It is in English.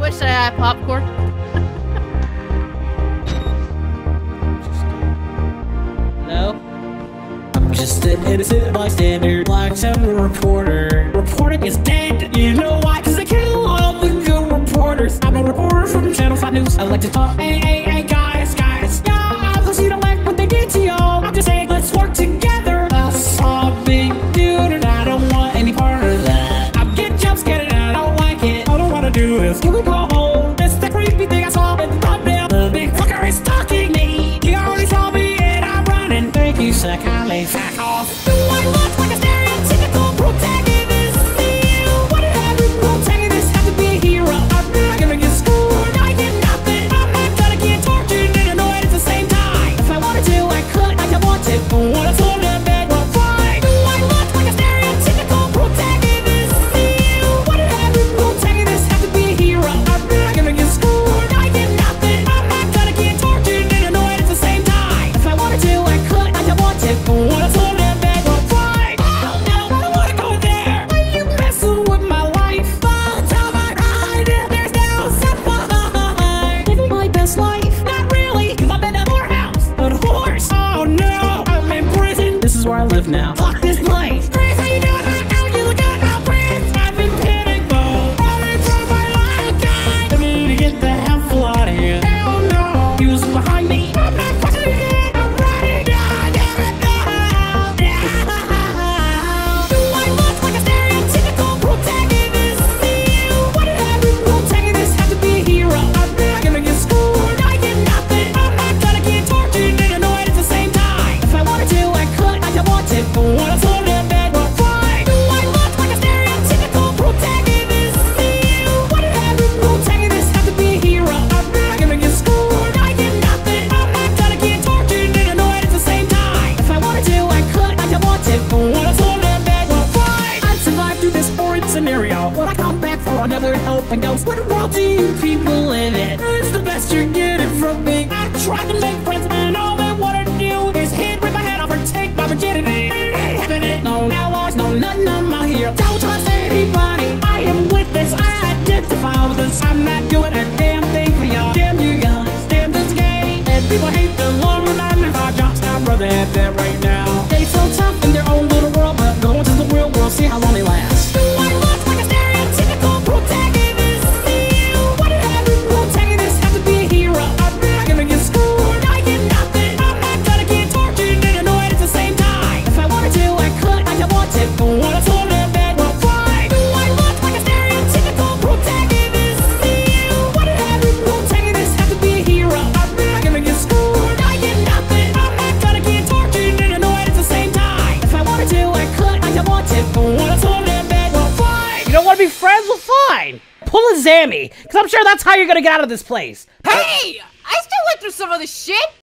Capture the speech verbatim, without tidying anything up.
wish I had popcorn. No? I'm just an innocent bystander, black seven reporter. Reporting is dead. You know why? Cause they kill all the good reporters. I'm a reporter from Channel five News. I like to talk. Hey, hey, hey, guys, guys. Yeah, cause you don't like what they did to y'all. I'm just saying, let's work together. I saw a big dude and I don't want any part of that. I'm getting jump scared and I don't like it. All I wanna do is can we go home? It's the creepy thing I saw in the thumbnail. The big fucker is stalking me. He already saw me and I'm running. Thank you, sir. Kindly back off. Do I look like a stereotypical protagonist? What did every protagonist have to be a hero? I'm not gonna get scored. I get nothing. I'm not gonna get tortured and annoyed at the same time. If I wanted to, I could. I don't want to. What I told them that well, fine. Do I look like a stereotypical protagonist? What did every protagonist have to be a hero? I'm not gonna get scored. I get nothing. I'm not gonna get tortured and annoyed at the same time. If I wanted to, I could. I don't want to. What I told them that well, fine. Oh no, I don't wanna go there. Why you messing with my life? Fall down my ride. There's no sunlight. Living my best life. Not really, cause I've been to more house. But horse. Oh no, I'm in prison. This is where I live now. Fuck this place. Chris, how you doing? I know you look good. I'm Prince. I've been panic mode. Running from my life, guys. I need to get the hell out of here. Hell no. He was behind me. I'm not fucking it. I'm running. Yeah, damn it, no. Yeah. Do I look like a stereotypical protagonist? What did every protagonist have to be a hero? I'm not gonna get scored. I get nothing. I'm not gonna get tortured and annoyed at the same time. If I wanted to, I could. I don't want to. What I told them that well, fine. Do I look like a stereotypical protagonist? What did every protagonist have to be a hero? I'm not gonna get scored. I get nothing. I'm not gonna get tortured and annoyed at the same time. If I wanted to, I could. I don't want to. What I told them that well, fine. I'd survive through this horrid scenario. When I come back for another helping dose, what world do you people live in? It's the best you're getting from me. I tried to make friends and all they wanna do is hit, rip my head off or take my virginity. Ain't having it. No outlaws, no nothing, I'm out here. Don't trust anybody. I am with this. I identify with this. I'm not doing a damn thing for y'all. Damn you guys. Damn this game. And people hate the long remind me of our jobs. I'd rather have that right now. They so tough in their own little world, but go into the real world, see how long they last. Do I look like a stereotypical protagonist? What did every protagonist have to be a hero? I'm not gonna get scored. I get nothing. I'm not gonna get tortured and annoyed at the same time. If I wanted to, I could. I don't want to. What I told them that well, fine. Do I look like a stereotypical protagonist? What did every protagonist have to be a hero? I'm not gonna get scored. I get nothing. I'm not gonna get tortured and annoyed at the same time. If I wanted to, I could. I don't want to. What I told them that well, fine. You don't want to be friends? Well, fine. Pull a Zammy, because I'm sure that's how you're going to get out of this place. Hey! I still went through some of the shit!